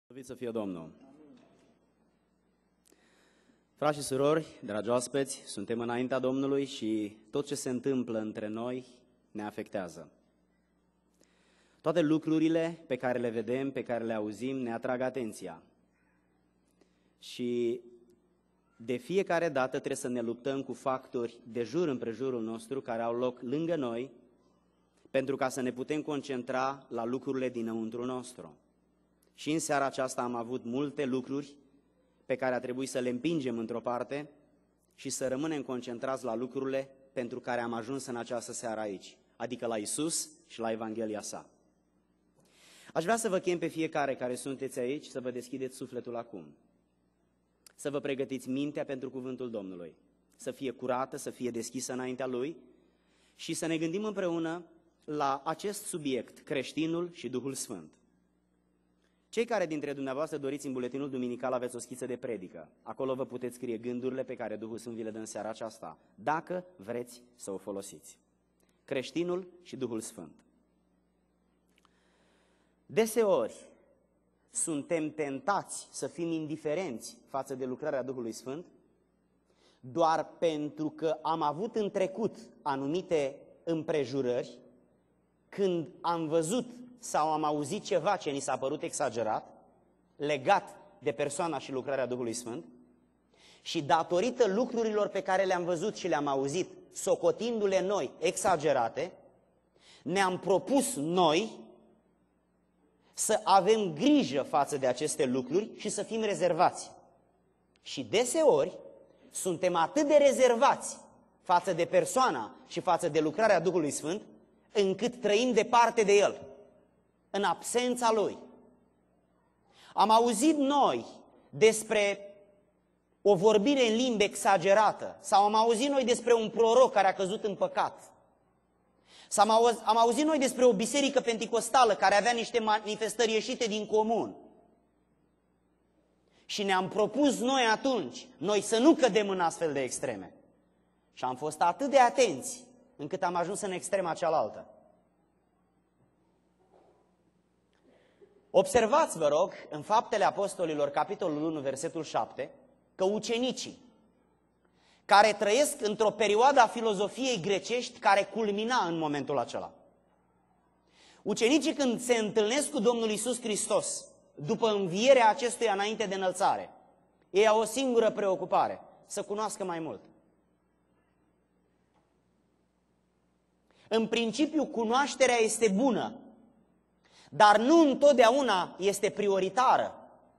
Slăvit să fie Domnul! Frați și surori, dragi oaspeți, suntem înaintea Domnului și tot ce se întâmplă între noi ne afectează. Toate lucrurile pe care le vedem, pe care le auzim, ne atrag atenția. Și de fiecare dată trebuie să ne luptăm cu factori de jur împrejurul nostru care au loc lângă noi, pentru ca să ne putem concentra la lucrurile dinăuntru nostru. Și în seara aceasta am avut multe lucruri pe care a trebuit să le împingem într-o parte și să rămânem concentrați la lucrurile pentru care am ajuns în această seară aici, adică la Isus și la Evanghelia sa. Aș vrea să vă chem pe fiecare care sunteți aici să vă deschideți sufletul acum, să vă pregătiți mintea pentru cuvântul Domnului, să fie curată, să fie deschisă înaintea Lui și să ne gândim împreună la acest subiect, creștinul și Duhul Sfânt. Cei care dintre dumneavoastră doriți în buletinul duminical aveți o schiță de predică. Acolo vă puteți scrie gândurile pe care Duhul Sfânt vi le dă în seara aceasta, dacă vreți să o folosiți. Creștinul și Duhul Sfânt. Deseori suntem tentați să fim indiferenți față de lucrarea Duhului Sfânt, doar pentru că am avut în trecut anumite împrejurări, când am văzut sau am auzit ceva ce ni s-a părut exagerat, legat de persoana și lucrarea Duhului Sfânt, și datorită lucrurilor pe care le-am văzut și le-am auzit, socotindu-le noi exagerate, ne-am propus noi să avem grijă față de aceste lucruri și să fim rezervați. Și deseori suntem atât de rezervați față de persoana și față de lucrarea Duhului Sfânt, încât trăim departe de El, în absența Lui. Am auzit noi despre o vorbire în limbă exagerată, sau am auzit noi despre un proroc care a căzut în păcat, sau am auzit noi despre o biserică penticostală care avea niște manifestări ieșite din comun. Și ne-am propus noi atunci, noi să nu cădem în astfel de extreme. Și am fost atât de atenți încât am ajuns în extrema cealaltă. Observați, vă rog, în Faptele Apostolilor, capitolul 1, versetul 7, că ucenicii care trăiesc într-o perioadă a filozofiei grecești care culmina în momentul acela. Ucenicii când se întâlnesc cu Domnul Iisus Hristos, după învierea acestuia înainte de înălțare, ei au o singură preocupare, să cunoască mai mult. În principiu, cunoașterea este bună, dar nu întotdeauna este prioritară.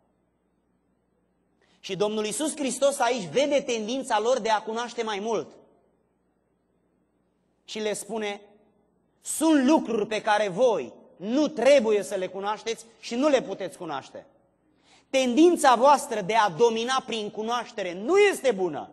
Și Domnul Iisus Hristos aici vede tendința lor de a cunoaște mai mult. Și le spune, sunt lucruri pe care voi nu trebuie să le cunoașteți și nu le puteți cunoaște. Tendința voastră de a domina prin cunoaștere nu este bună.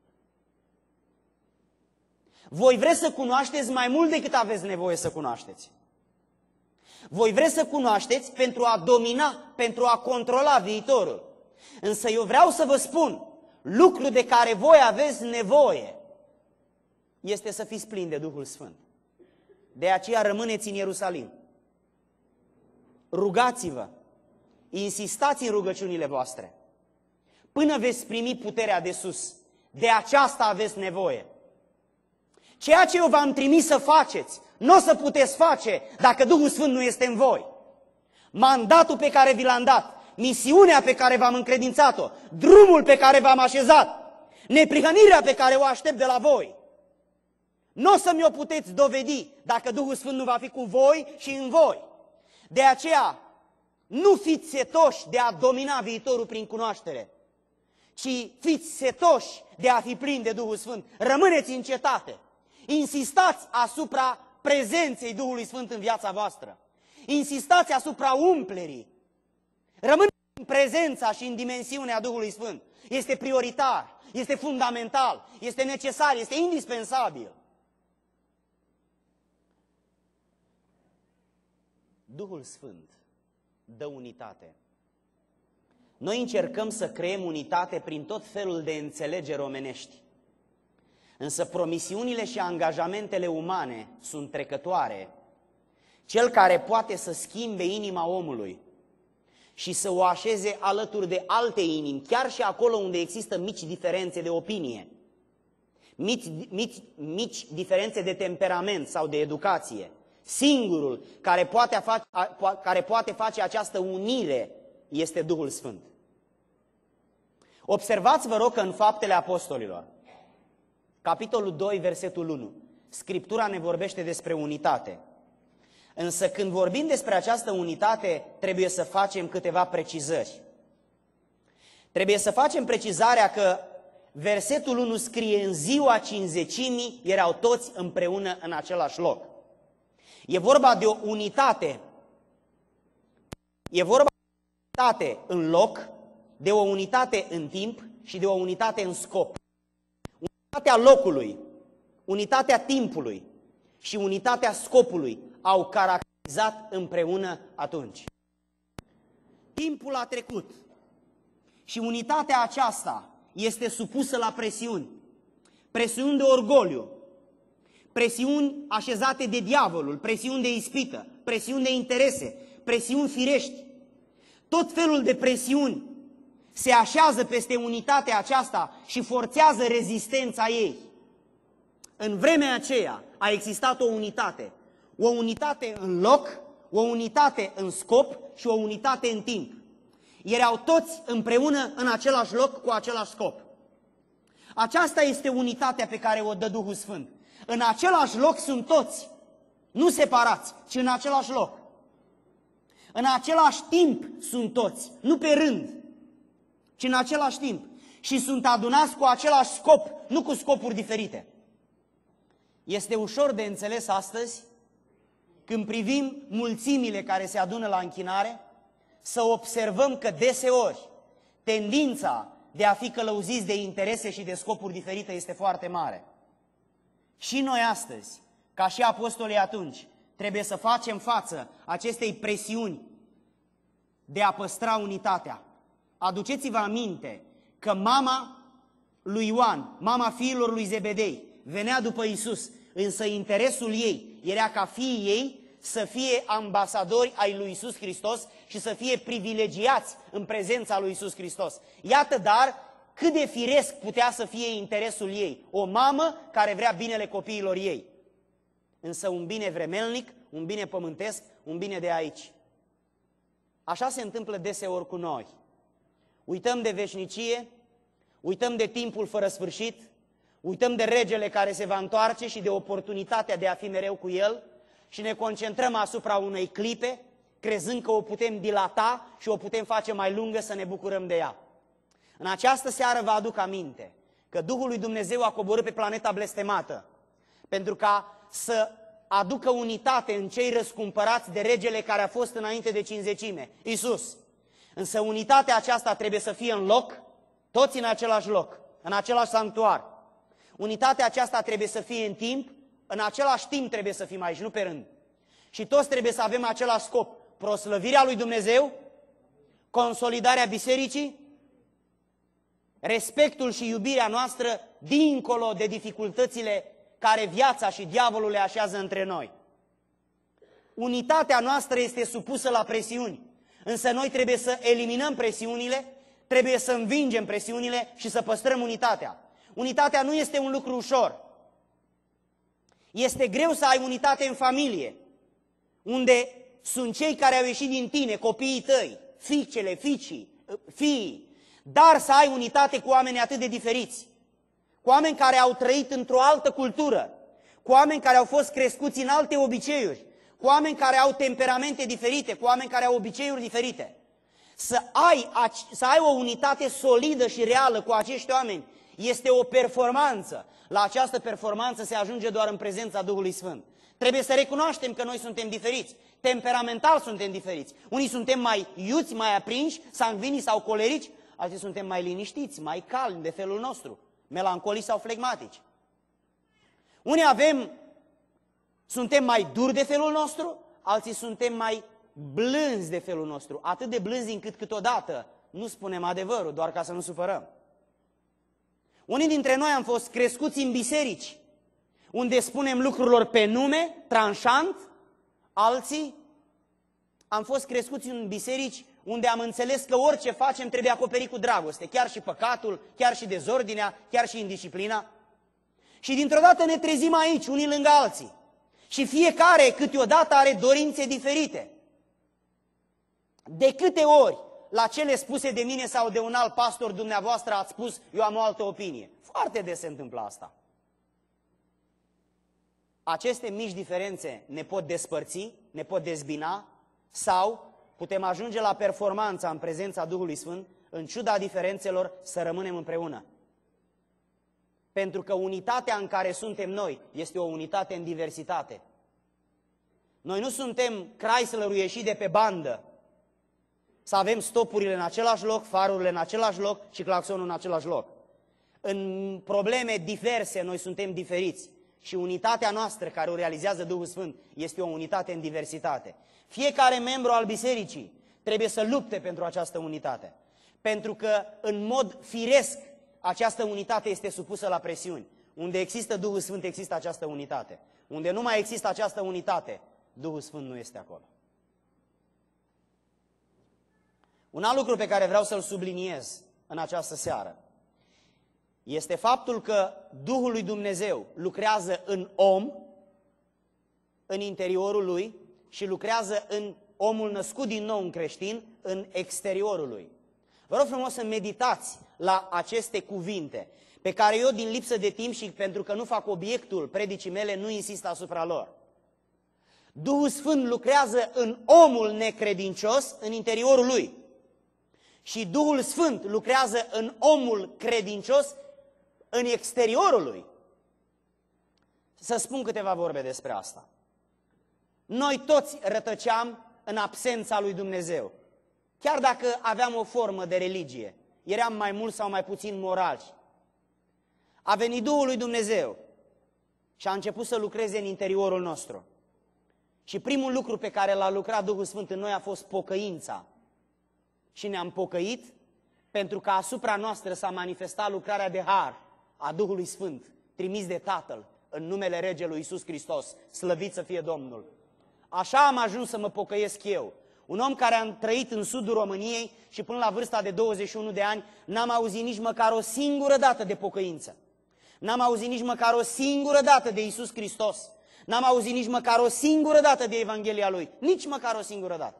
Voi vreți să cunoașteți mai mult decât aveți nevoie să cunoașteți. Voi vreți să cunoașteți pentru a domina, pentru a controla viitorul. Însă eu vreau să vă spun, lucru de care voi aveți nevoie este să fiți plini de Duhul Sfânt. De aceea rămâneți în Ierusalim. Rugați-vă, insistați în rugăciunile voastre, până veți primi puterea de sus. De aceasta aveți nevoie. Ceea ce eu v-am trimis să faceți, nu o să puteți face dacă Duhul Sfânt nu este în voi. Mandatul pe care vi l-am dat, misiunea pe care v-am încredințat-o, drumul pe care v-am așezat, neprihănirea pe care o aștept de la voi, nu o să mi-o puteți dovedi dacă Duhul Sfânt nu va fi cu voi și în voi. De aceea, nu fiți setoși de a domina viitorul prin cunoaștere, ci fiți setoși de a fi plini de Duhul Sfânt. Rămâneți în cetate. Insistați asupra prezenței Duhului Sfânt în viața voastră. Insistați asupra umplerii. Rămâneți în prezența și în dimensiunea Duhului Sfânt. Este prioritar, este fundamental, este necesar, este indispensabil. Duhul Sfânt dă unitate. Noi încercăm să creăm unitate prin tot felul de înțelegeri omenești. Însă promisiunile și angajamentele umane sunt trecătoare. Cel care poate să schimbe inima omului și să o așeze alături de alte inimi, chiar și acolo unde există mici diferențe de opinie, mici diferențe de temperament sau de educație. Singurul care poate face această unire este Duhul Sfânt. Observați, vă rog, că în Faptele Apostolilor, capitolul 2, versetul 1, Scriptura ne vorbește despre unitate. Însă când vorbim despre această unitate, trebuie să facem câteva precizări. Trebuie să facem precizarea că versetul 1 scrie: în ziua Cincizecimii erau toți împreună în același loc. E vorba de o unitate. E vorba de o unitate în loc, de o unitate în timp și de o unitate în scop. Unitatea locului, unitatea timpului și unitatea scopului au caracterizat împreună atunci. Timpul a trecut și unitatea aceasta este supusă la presiuni. Presiuni de orgoliu, presiuni așezate de diavolul, presiuni de ispită, presiuni de interese, presiuni firești. Tot felul de presiuni se așează peste unitatea aceasta și forțează rezistența ei. În vremea aceea a existat o unitate în loc, o unitate în scop și o unitate în timp. Erau toți împreună în același loc cu același scop. Aceasta este unitatea pe care o dă Duhul Sfânt. În același loc sunt toți, nu separați, ci în același loc. În același timp sunt toți, nu pe rând, ci în același timp. Și sunt adunați cu același scop, nu cu scopuri diferite. Este ușor de înțeles astăzi, când privim mulțimile care se adună la închinare, să observăm că deseori tendința de a fi călăuziți de interese și de scopuri diferite este foarte mare. Și noi astăzi, ca și apostolii atunci, trebuie să facem față acestei presiuni de a păstra unitatea. Aduceți-vă aminte că mama lui Ioan, mama fiilor lui Zebedei, venea după Iisus, însă interesul ei era ca fiii ei să fie ambasadori ai lui Iisus Hristos și să fie privilegiați în prezența lui Iisus Hristos. Iată dar cât de firesc putea să fie interesul ei. O mamă care vrea binele copiilor ei. Însă un bine vremelnic, un bine pământesc, un bine de aici. Așa se întâmplă deseori cu noi. Uităm de veșnicie, uităm de timpul fără sfârșit, uităm de regele care se va întoarce și de oportunitatea de a fi mereu cu el și ne concentrăm asupra unei clipe, crezând că o putem dilata și o putem face mai lungă să ne bucurăm de ea. În această seară vă aduc aminte că Duhul lui Dumnezeu a coborât pe planeta blestemată pentru ca să aducă unitate în cei răscumpărați de regele care a fost înainte de Cincizecime, Iisus. Însă unitatea aceasta trebuie să fie în loc, toți în același loc, în același sanctuar. Unitatea aceasta trebuie să fie în timp, în același timp trebuie să fim aici, nu pe rând. Și toți trebuie să avem același scop, proslăvirea lui Dumnezeu, consolidarea bisericii, respectul și iubirea noastră dincolo de dificultățile care viața și diavolul le așează între noi. Unitatea noastră este supusă la presiuni, însă noi trebuie să eliminăm presiunile, trebuie să învingem presiunile și să păstrăm unitatea. Unitatea nu este un lucru ușor. Este greu să ai unitate în familie, unde sunt cei care au ieșit din tine, copiii tăi, fiicele, fiii, dar să ai unitate cu oameni atât de diferiți, cu oameni care au trăit într-o altă cultură, cu oameni care au fost crescuți în alte obiceiuri, cu oameni care au temperamente diferite, cu oameni care au obiceiuri diferite. Să ai o unitate solidă și reală cu acești oameni este o performanță. La această performanță se ajunge doar în prezența Duhului Sfânt. Trebuie să recunoaștem că noi suntem diferiți, temperamental suntem diferiți. Unii suntem mai iuți, mai aprinși, sanguini sau colerici, alții suntem mai liniștiți, mai calmi de felul nostru, melancolici sau flegmatici. Unii suntem mai duri de felul nostru, alții suntem mai blânzi de felul nostru, atât de blânzi încât câteodată nu spunem adevărul, doar ca să nu supărăm. Unii dintre noi am fost crescuți în biserici, unde spunem lucrurilor pe nume, tranșant, alții Am fost crescuți în biserici unde am înțeles că orice facem trebuie acoperit cu dragoste, chiar și păcatul, chiar și dezordinea, chiar și indisciplina. Și dintr-o dată ne trezim aici, unii lângă alții. Și fiecare câteodată are dorințe diferite. De câte ori la cele spuse de mine sau de un alt pastor dumneavoastră ați spus, eu am o altă opinie? Foarte des se întâmplă asta. Aceste mici diferențe ne pot despărți, ne pot dezbina sau putem ajunge la performanța în prezența Duhului Sfânt, în ciuda diferențelor, să rămânem împreună. Pentru că unitatea în care suntem noi este o unitate în diversitate. Noi nu suntem Chrysler-ul ieșit de pe bandă, să avem stopurile în același loc, farurile în același loc și claxonul în același loc. În probleme diverse noi suntem diferiți și unitatea noastră care o realizează Duhul Sfânt este o unitate în diversitate. Fiecare membru al bisericii trebuie să lupte pentru această unitate, pentru că în mod firesc această unitate este supusă la presiuni. Unde există Duhul Sfânt există această unitate. Unde nu mai există această unitate, Duhul Sfânt nu este acolo. Un alt lucru pe care vreau să-l subliniez în această seară este faptul că Duhul lui Dumnezeu lucrează în om, în interiorul lui, și lucrează în omul născut din nou, în creștin, în exteriorul lui. Vă rog frumos să meditați la aceste cuvinte, pe care eu, din lipsă de timp și pentru că nu fac obiectul predicii mele, nu insist asupra lor. Duhul Sfânt lucrează în omul necredincios, în interiorul lui. Și Duhul Sfânt lucrează în omul credincios, în exteriorul lui. Să spun câteva vorbe despre asta. Noi toți rătăceam în absența lui Dumnezeu. Chiar dacă aveam o formă de religie, eram mai mult sau mai puțin morali. A venit Duhul lui Dumnezeu și a început să lucreze în interiorul nostru. Și primul lucru pe care l-a lucrat Duhul Sfânt în noi a fost pocăința. Și ne-am pocăit pentru că asupra noastră s-a manifestat lucrarea de har a Duhului Sfânt, trimis de Tatăl, în numele Regelui Iisus Hristos, slăvit să fie Domnul. Așa am ajuns să mă pocăiesc eu. Un om care a trăit în sudul României și până la vârsta de 21 de ani n-am auzit nici măcar o singură dată de pocăință. N-am auzit nici măcar o singură dată de Iisus Hristos. N-am auzit nici măcar o singură dată de Evanghelia Lui. Nici măcar o singură dată.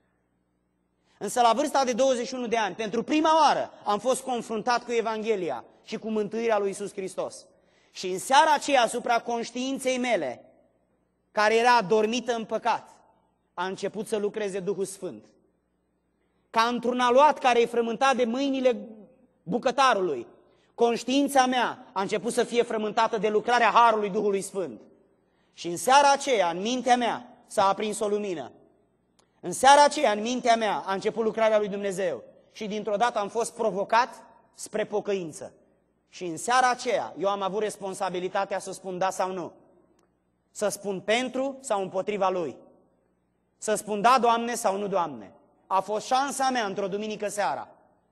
Însă la vârsta de 21 de ani, pentru prima oară, am fost confruntat cu Evanghelia și cu mântuirea lui Iisus Hristos. Și în seara aceea, asupra conștiinței mele, care era adormită în păcat, a început să lucreze Duhul Sfânt. Ca într-un aluat care e frământat de mâinile bucătarului, conștiința mea a început să fie frământată de lucrarea Harului Duhului Sfânt. Și în seara aceea, în mintea mea, s-a aprins o lumină. În seara aceea, în mintea mea, a început lucrarea lui Dumnezeu. Și dintr-o dată am fost provocat spre pocăință. Și în seara aceea, eu am avut responsabilitatea să spun da sau nu. Să spun pentru sau împotriva Lui. Să spun da, Doamne, sau nu, Doamne. A fost șansa mea într-o duminică seara.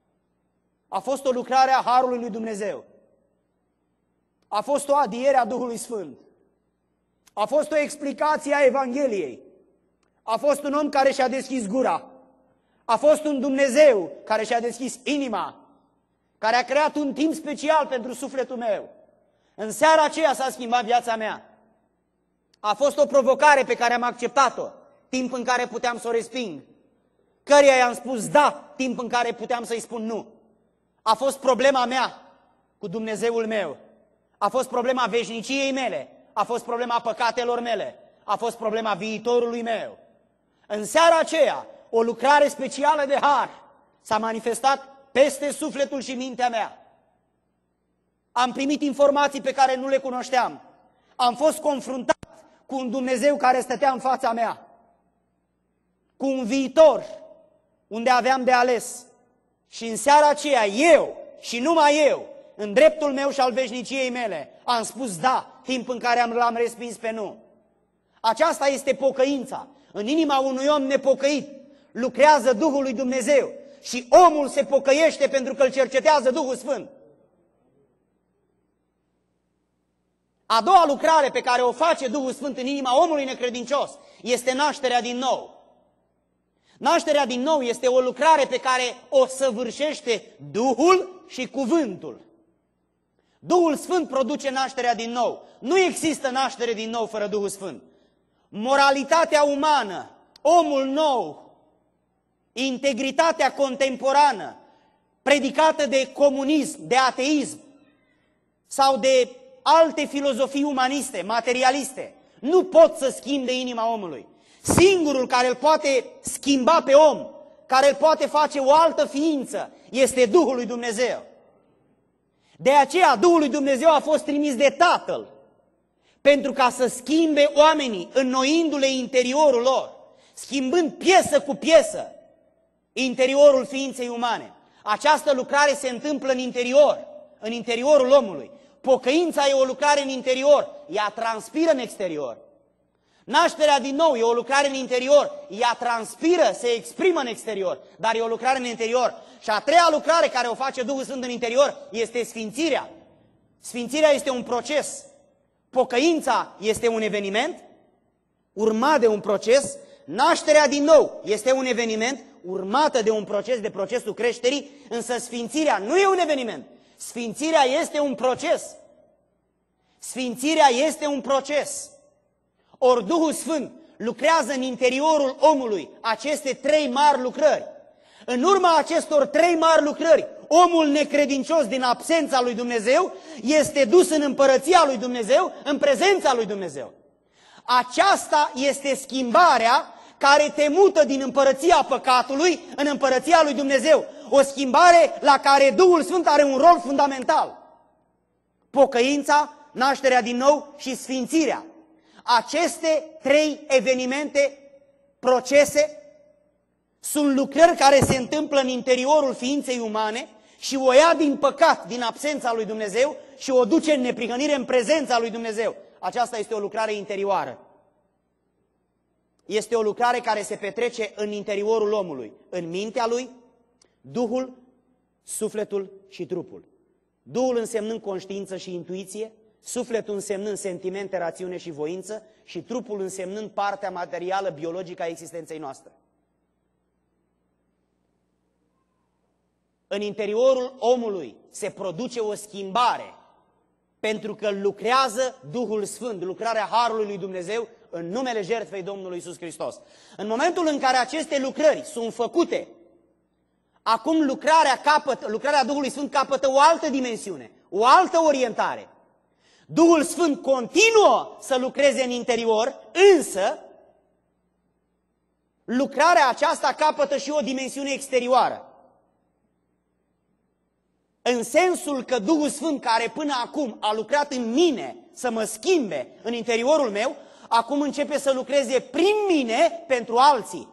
A fost o lucrare a Harului lui Dumnezeu. A fost o adiere a Duhului Sfânt. A fost o explicație a Evangheliei. A fost un om care și-a deschis gura. A fost un Dumnezeu care și-a deschis inima, care a creat un timp special pentru sufletul meu. În seara aceea s-a schimbat viața mea. A fost o provocare pe care am acceptat-o, timp în care puteam să o resping. Căreia i-am spus da, timp în care puteam să-i spun nu. A fost problema mea cu Dumnezeul meu. A fost problema veșniciei mele. A fost problema păcatelor mele. A fost problema viitorului meu. În seara aceea, o lucrare specială de har s-a manifestat peste sufletul și mintea mea. Am primit informații pe care nu le cunoșteam. Am fost confruntat cu un Dumnezeu care stătea în fața mea. Cu un viitor unde aveam de ales. Și în seara aceea, eu și numai eu, în dreptul meu și al veșniciei mele, am spus da, timp în care l-am respins pe nu. Aceasta este pocăința. În inima unui om nepocăit lucrează Duhul lui Dumnezeu și omul se pocăiește pentru că îl cercetează Duhul Sfânt. A doua lucrare pe care o face Duhul Sfânt în inima omului necredincios este nașterea din nou. Nașterea din nou este o lucrare pe care o săvârșește Duhul și Cuvântul. Duhul Sfânt produce nașterea din nou. Nu există naștere din nou fără Duhul Sfânt. Moralitatea umană, omul nou, integritatea contemporană, predicată de comunism, de ateism sau de alte filozofii umaniste, materialiste, nu pot să schimbe inima omului. Singurul care îl poate schimba pe om, care îl poate face o altă ființă, este Duhul lui Dumnezeu. De aceea Duhul lui Dumnezeu a fost trimis de Tatăl, pentru ca să schimbe oamenii, înnoindu-le interiorul lor, schimbând piesă cu piesă interiorul ființei umane. Această lucrare se întâmplă în interiorul omului. Pocăința e o lucrare în interior, ea transpiră în exterior. Nașterea din nou e o lucrare în interior, ea transpiră, se exprimă în exterior, dar e o lucrare în interior. Și a treia lucrare care o face Duhul Sfânt în interior este sfințirea. Sfințirea este un proces. Pocăința este un eveniment urmat de un proces. Nașterea din nou este un eveniment urmată de un proces, de procesul creșterii, însă sfințirea nu e un eveniment. Sfințirea este un proces. Sfințirea este un proces. Ori Duhul Sfânt lucrează în interiorul omului aceste trei mari lucrări. În urma acestor trei mari lucrări, omul necredincios din absența lui Dumnezeu este dus în împărăția lui Dumnezeu, în prezența lui Dumnezeu. Aceasta este schimbarea care te mută din împărăția păcatului în împărăția lui Dumnezeu. O schimbare la care Duhul Sfânt are un rol fundamental. Pocăința, nașterea din nou și sfințirea. Aceste trei evenimente, procese, sunt lucrări care se întâmplă în interiorul ființei umane și o ia din păcat, din absența lui Dumnezeu și o duce în neprihănire în prezența lui Dumnezeu. Aceasta este o lucrare interioară. Este o lucrare care se petrece în interiorul omului, în mintea lui, Duhul, sufletul și trupul. Duhul însemnând conștiință și intuiție, sufletul însemnând sentimente, rațiune și voință și trupul însemnând partea materială, biologică a existenței noastre. În interiorul omului se produce o schimbare pentru că lucrează Duhul Sfânt, lucrarea Harului lui Dumnezeu în numele jertfei Domnului Iisus Hristos. În momentul în care aceste lucrări sunt făcute, acum lucrarea Duhului Sfânt capătă o altă dimensiune, o altă orientare. Duhul Sfânt continuă să lucreze în interior, însă lucrarea aceasta capătă și o dimensiune exterioară. În sensul că Duhul Sfânt, care până acum a lucrat în mine să mă schimbe în interiorul meu, acum începe să lucreze prin mine pentru alții.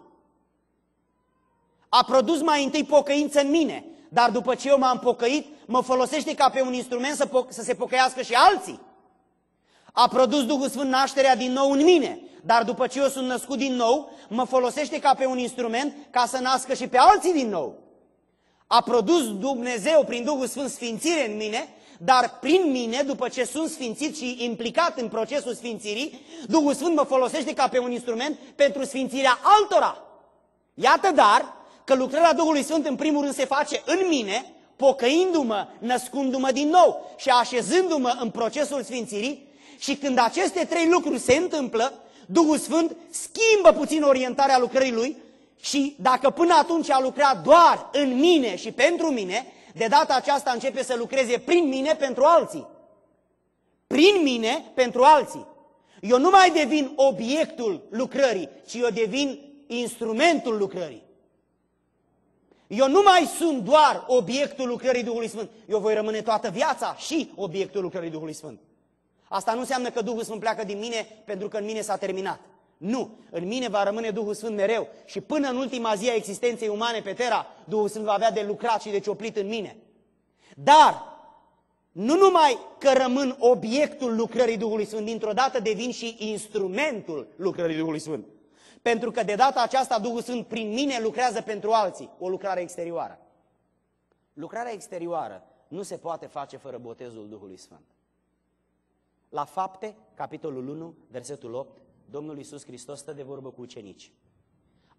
A produs mai întâi pocăință în mine, dar după ce eu m-am pocăit, mă folosește ca pe un instrument să se pocăiască și alții. A produs Duhul Sfânt nașterea din nou în mine, dar după ce eu sunt născut din nou, mă folosește ca pe un instrument ca să nască și pe alții din nou. A produs Dumnezeu prin Duhul Sfânt sfințire în mine, dar prin mine, după ce sunt sfințit și implicat în procesul sfințirii, Duhul Sfânt mă folosește ca pe un instrument pentru sfințirea altora. Iată dar că lucrarea Duhului Sfânt în primul rând se face în mine, pocăindu-mă, născându-mă din nou și așezându-mă în procesul sfințirii, și când aceste trei lucruri se întâmplă, Duhul Sfânt schimbă puțin orientarea lucrării Lui și dacă până atunci a lucrat doar în mine și pentru mine, de data aceasta începe să lucreze prin mine pentru alții. Prin mine pentru alții. Eu nu mai devin obiectul lucrării, ci eu devin instrumentul lucrării. Eu nu mai sunt doar obiectul lucrării Duhului Sfânt, eu voi rămâne toată viața și obiectul lucrării Duhului Sfânt. Asta nu înseamnă că Duhul Sfânt pleacă din mine pentru că în mine s-a terminat. Nu, în mine va rămâne Duhul Sfânt mereu și până în ultima zi a existenței umane pe Terra, Duhul Sfânt va avea de lucrat și de cioplit în mine. Dar, nu numai că rămân obiectul lucrării Duhului Sfânt, dintr-o dată devin și instrumentul lucrării Duhului Sfânt. Pentru că de data aceasta Duhul Sfânt prin mine lucrează pentru alții, o lucrare exterioară. Lucrarea exterioară nu se poate face fără botezul Duhului Sfânt. La Fapte, capitolul 1, versetul 8, Domnul Iisus Hristos stă de vorbă cu ucenici.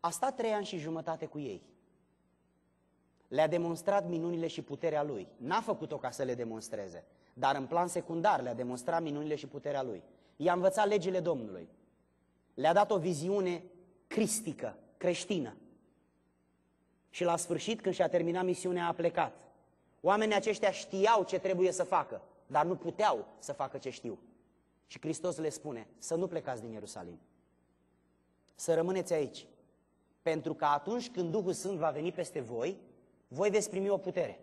A stat 3 ani și jumătate cu ei. Le-a demonstrat minunile și puterea Lui. N-a făcut-o ca să le demonstreze, dar în plan secundar le-a demonstrat minunile și puterea Lui. I-a învățat legile Domnului. Le-a dat o viziune cristică, creștină. Și la sfârșit, când și-a terminat misiunea, a plecat. Oamenii aceștia știau ce trebuie să facă, dar nu puteau să facă ce știu. Și Hristos le spune să nu plecați din Ierusalim, să rămâneți aici. Pentru că atunci când Duhul Sfânt va veni peste voi, voi veți primi o putere.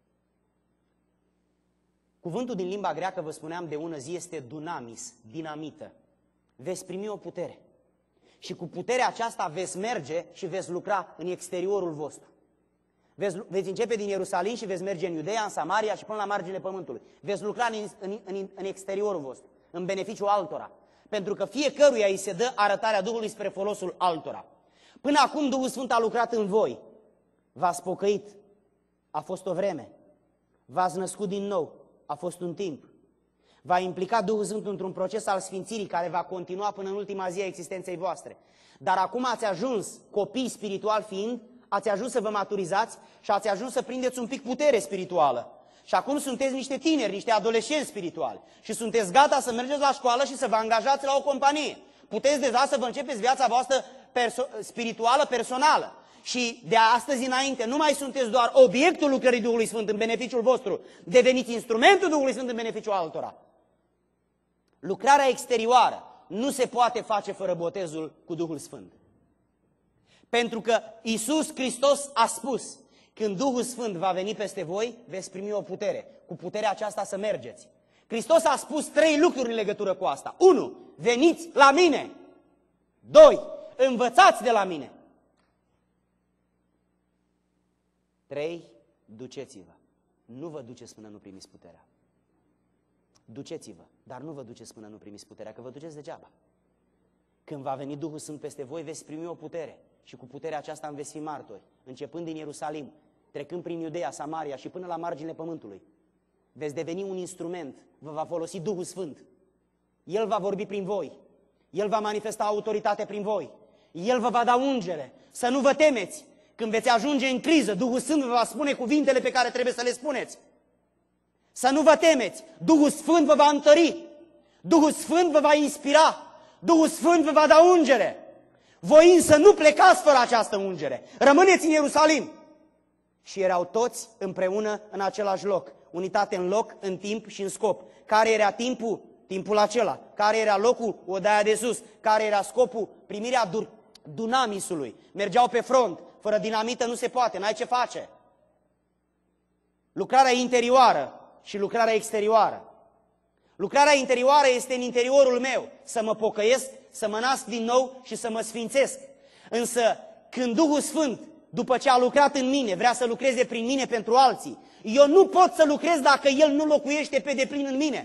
Cuvântul din limba greacă, vă spuneam de ună zi, este dunamis, dinamită. Veți primi o putere. Și cu puterea aceasta veți merge și veți lucra în exteriorul vostru. Veți începe din Ierusalim și veți merge în Iudeea, în Samaria și până la marginile pământului. Veți lucra în exteriorul vostru, în beneficiul altora. Pentru că fiecăruia îi se dă arătarea Duhului spre folosul altora. Până acum Duhul Sfânt a lucrat în voi. V-ați pocăit, a fost o vreme. V-ați născut din nou, a fost un timp. Va implica Duhul Sfânt într-un proces al sfințirii care va continua până în ultima zi a existenței voastre. Dar acum ați ajuns, copii spiritual fiind, ați ajuns să vă maturizați și ați ajuns să prindeți un pic putere spirituală. Și acum sunteți niște tineri, niște adolescenți spirituali. Și sunteți gata să mergeți la școală și să vă angajați la o companie. Puteți deja să vă începeți viața voastră spirituală, personală. Și de astăzi înainte nu mai sunteți doar obiectul lucrării Duhului Sfânt în beneficiul vostru, deveniți instrumentul Duhului Sfânt în beneficiul altora. Lucrarea exterioară nu se poate face fără botezul cu Duhul Sfânt. Pentru că Iisus Hristos a spus, când Duhul Sfânt va veni peste voi, veți primi o putere. Cu puterea aceasta să mergeți. Hristos a spus 3 lucruri în legătură cu asta. 1. Veniți la mine. 2. Învățați de la mine. 3. Duceți-vă. Nu vă duceți până nu primiți puterea. Duceți-vă, dar nu vă duceți până nu primiți puterea, că vă duceți degeaba. Când va veni Duhul Sfânt peste voi, veți primi o putere. Și cu puterea aceasta veți fi martori, începând din Ierusalim, trecând prin Iudeea, Samaria și până la marginile pământului. Veți deveni un instrument, vă va folosi Duhul Sfânt. El va vorbi prin voi, El va manifesta autoritate prin voi, El vă va da ungere. Să nu vă temeți, când veți ajunge în criză, Duhul Sfânt vă va spune cuvintele pe care trebuie să le spuneți. Să nu vă temeți, Duhul Sfânt vă va întări, Duhul Sfânt vă va inspira, Duhul Sfânt vă va da ungere. Voi însă nu plecați fără această ungere, rămâneți în Ierusalim. Și erau toți împreună în același loc, unitate în loc, în timp și în scop. Care era timpul? Timpul acela. Care era locul? Odaia de sus. Care era scopul? Primirea dunamisului. Mergeau pe front, fără dinamită nu se poate, n-ai ce face. Lucrarea interioară și lucrarea exterioară. Lucrarea interioară este în interiorul meu, să mă pocăiesc, să mă nasc din nou și să mă sfințesc. Însă când Duhul Sfânt, după ce a lucrat în mine, vrea să lucreze prin mine pentru alții, eu nu pot să lucrez dacă El nu locuiește pe deplin în mine.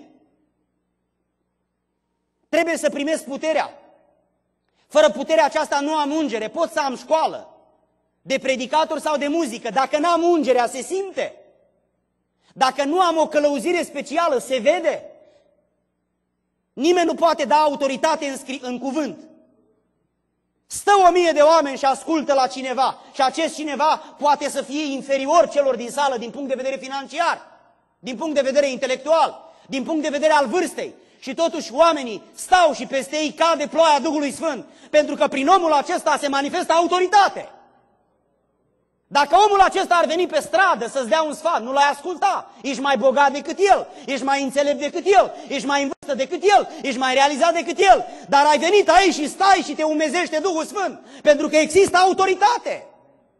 Trebuie să primesc puterea. Fără puterea aceasta nu am ungere, pot să am școală de predicator sau de muzică. Dacă n-am ungerea, se simte. Dacă nu am o călăuzire specială, se vede. Nimeni nu poate da autoritate în cuvânt. Stă 1000 de oameni și ascultă la cineva și acest cineva poate să fie inferior celor din sală din punct de vedere financiar, din punct de vedere intelectual, din punct de vedere al vârstei. Și totuși oamenii stau și peste ei cade ploaia Duhului Sfânt, pentru că prin omul acesta se manifestă autoritate. Dacă omul acesta ar veni pe stradă să-ți dea un sfat, nu l-ai asculta. Ești mai bogat decât el, ești mai înțelept decât el, ești mai în vârstă decât el, ești mai realizat decât el. Dar ai venit aici și stai și te umezește Duhul Sfânt, pentru că există autoritate.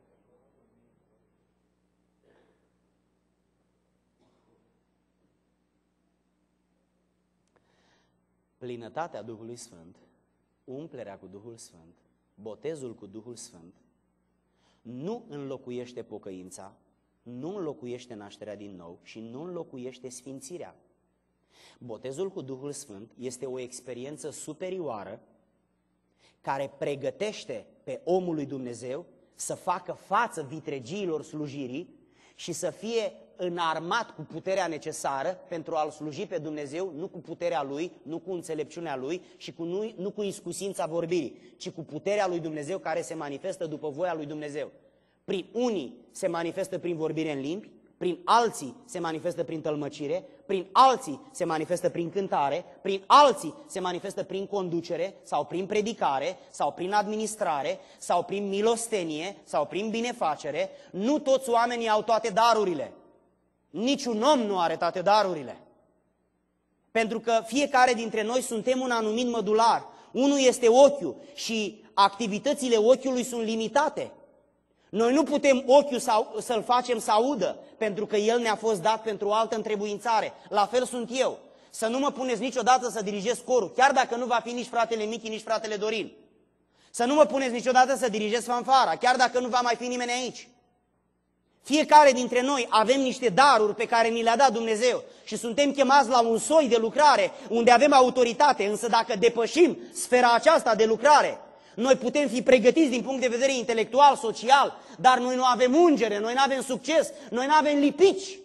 Plinătatea Duhului Sfânt, umplerea cu Duhul Sfânt, botezul cu Duhul Sfânt, nu înlocuiește pocăința, nu înlocuiește nașterea din nou și nu înlocuiește sfințirea. Botezul cu Duhul Sfânt este o experiență superioară care pregătește pe omul lui Dumnezeu să facă față vitregiilor slujirii și să fie înarmat cu puterea necesară pentru a-L sluji pe Dumnezeu, nu cu puterea Lui, nu cu înțelepciunea Lui și nu cu iscusința vorbirii, ci cu puterea Lui Dumnezeu care se manifestă după voia Lui Dumnezeu. Prin unii se manifestă prin vorbire în limbi, prin alții se manifestă prin tălmăcire, prin alții se manifestă prin cântare, prin alții se manifestă prin conducere sau prin predicare sau prin administrare sau prin milostenie sau prin binefacere. Nu toți oamenii au toate darurile. Niciun om nu are toate darurile. Pentru că fiecare dintre noi suntem un anumit mădular. Unul este ochiul și activitățile ochiului sunt limitate. Noi nu putem ochiul să-l facem să audă, pentru că el ne-a fost dat pentru o altă întrebuințare. La fel sunt eu. Să nu mă puneți niciodată să dirigez corul, chiar dacă nu va fi nici fratele Michi, nici fratele Dorin. Să nu mă puneți niciodată să dirigez fanfara, chiar dacă nu va mai fi nimeni aici. Fiecare dintre noi avem niște daruri pe care ni le-a dat Dumnezeu și suntem chemați la un soi de lucrare unde avem autoritate, însă dacă depășim sfera aceasta de lucrare, noi putem fi pregătiți din punct de vedere intelectual, social, dar noi nu avem ungere, noi nu avem succes, noi nu avem lipici.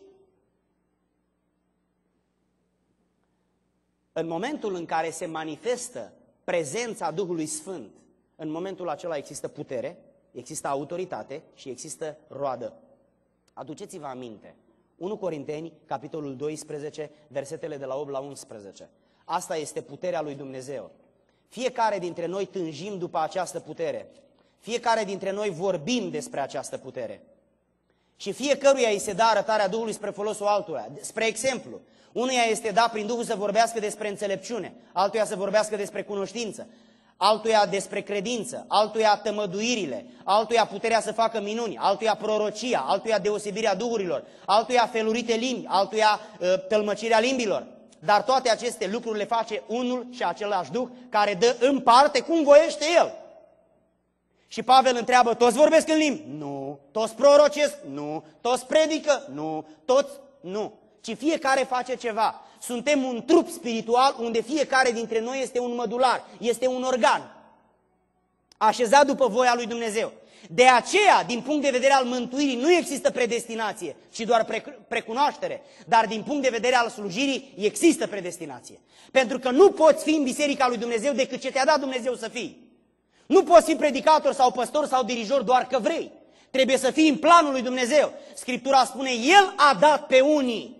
În momentul în care se manifestă prezența Duhului Sfânt, în momentul acela există putere, există autoritate și există roadă. Aduceți-vă aminte, 1 Corinteni, capitolul 12, versetele de la 8 la 11. Asta este puterea lui Dumnezeu. Fiecare dintre noi tânjim după această putere. Fiecare dintre noi vorbim despre această putere. Și fiecăruia îi se dă arătarea Duhului spre folosul altuia. Spre exemplu, unuia este dat prin Duhul să vorbească despre înțelepciune, altuia să vorbească despre cunoștință, altuia despre credință, altuia tămăduirile, altuia puterea să facă minuni, altuia prorocia, altuia deosebirea duhurilor, altuia felurite limbi, altuia tălmăcirea limbilor. Dar toate aceste lucruri le face unul și același Duh care dă în parte cum voiește El. Și Pavel întreabă, toți vorbesc în limbi? Nu. Toți prorocesc? Nu. Toți predică? Nu. Toți? Nu. Ci fiecare face ceva. Suntem un trup spiritual unde fiecare dintre noi este un mădular, este un organ, așezat după voia lui Dumnezeu. De aceea, din punct de vedere al mântuirii, nu există predestinație, ci doar precunoaștere. Dar din punct de vedere al slujirii, există predestinație. Pentru că nu poți fi în biserica lui Dumnezeu decât ce te-a dat Dumnezeu să fii. Nu poți fi predicator sau păstor sau dirijor doar că vrei. Trebuie să fii în planul lui Dumnezeu. Scriptura spune, El a dat pe unii.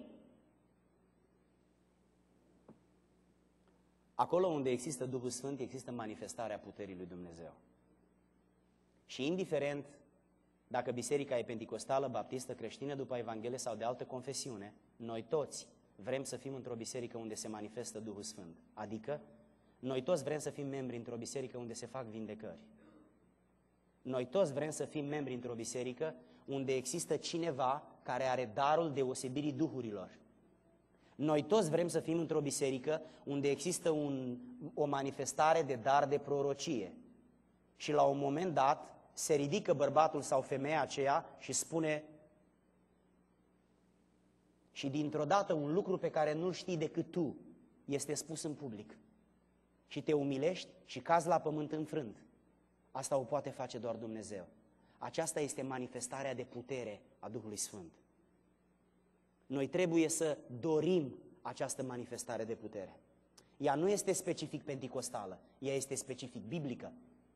Acolo unde există Duhul Sfânt, există manifestarea puterii lui Dumnezeu. Și indiferent dacă biserica e penticostală, baptistă, creștină, după Evanghelie sau de altă confesiune, noi toți vrem să fim într-o biserică unde se manifestă Duhul Sfânt. Adică, noi toți vrem să fim membri într-o biserică unde se fac vindecări. Noi toți vrem să fim membri într-o biserică unde există cineva care are darul deosebirii duhurilor. Noi toți vrem să fim într-o biserică unde există o manifestare de dar de prorocie. Și la un moment dat se ridică bărbatul sau femeia aceea și spune și dintr-o dată un lucru pe care nu-l știi decât tu este spus în public. Și te umilești și cazi la pământ înfrânt. Asta o poate face doar Dumnezeu. Aceasta este manifestarea de putere a Duhului Sfânt. Noi trebuie să dorim această manifestare de putere. Ea nu este specific penticostală, ea este specific biblică.